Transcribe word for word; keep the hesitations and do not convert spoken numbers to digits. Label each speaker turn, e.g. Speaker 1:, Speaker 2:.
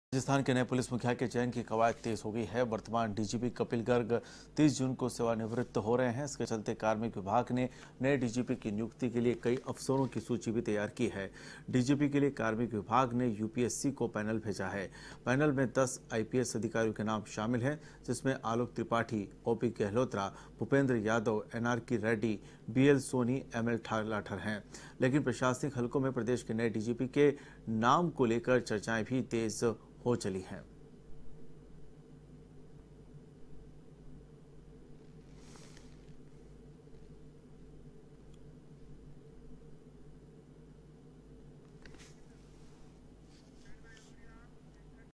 Speaker 1: राजस्थान के नए पुलिस मुखिया के चयन की कवायद तेज हो गई है। वर्तमान डीजीपी कपिल गर्ग तीस जून को सेवानिवृत्त हो रहे हैं। इसके चलते कार्मिक विभाग ने नए डीजीपी की नियुक्ति के लिए कई अफसरों की सूची भी तैयार की है। डीजीपी के लिए कार्मिक विभाग ने यूपीएससी को पैनल भेजा है। पैनल में दस आईपीएस अधिकारियों के नाम शामिल हैं, जिसमें Alok Tripathi, OP Gahlotra, Bhupendra Yadav, NRK Reddy, BL Soni, ML Thalathar हैं। लेकिन प्रशासनिक हलकों में प्रदेश के नए डीजीपी के नाम को लेकर चर्चाएं भी तेज हो चली हैं।